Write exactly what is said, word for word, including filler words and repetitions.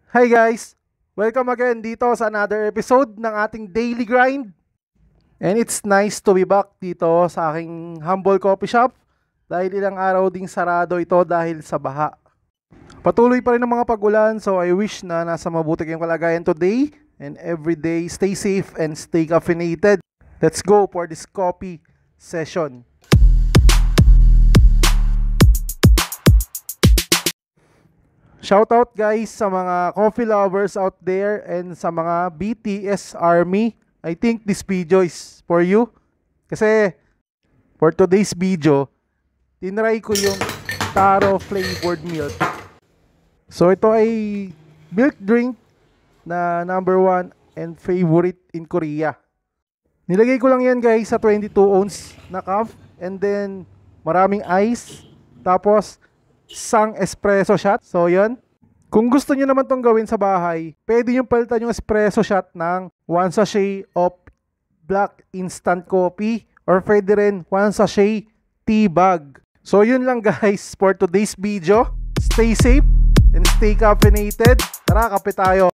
Hi guys! Welcome again dito sa another episode ng ating daily grind. And it's nice to be back dito sa aking humble coffee shop dahil ilang araw ding sarado ito dahil sa baha. Patuloy pa rin ang mga pag-ulan, so I wish na nasa mabuti kayong kalagayan today and every day. Stay safe and stay caffeinated. Let's go for this coffee session. Shoutout guys sa mga coffee lovers out there and sa mga B T S Army. I think this video is for you. Kasi for today's video, tinry ko yung taro flavored milk. So ito ay milk drink na number one and favorite in Korea. Nilagay ko lang yan guys sa twenty-two ounce na cup and then maraming ice. Tapos isang espresso shot. So yun. Kung gusto niyo naman tong gawin sa bahay, pwede nyo palitan yung espresso shot ng one sachet of black instant coffee or pwede rin one sachet tea bag. So yun lang guys for today's video. Stay safe and stay caffeinated. Tara, kape tayo.